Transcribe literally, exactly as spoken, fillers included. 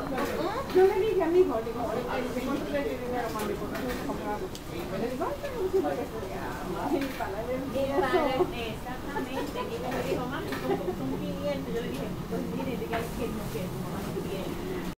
Yo le dije a mi hijo, digo, ¿de cuánto le di dinero, mami? Porque no he comprado. Y le digo, ay, tengo que decirle que se llama. Y para él exactamente. Y me dijo, mami, son, son quinientos. Yo le dije, pues mire, dígale que no, que tu mamá no quiere.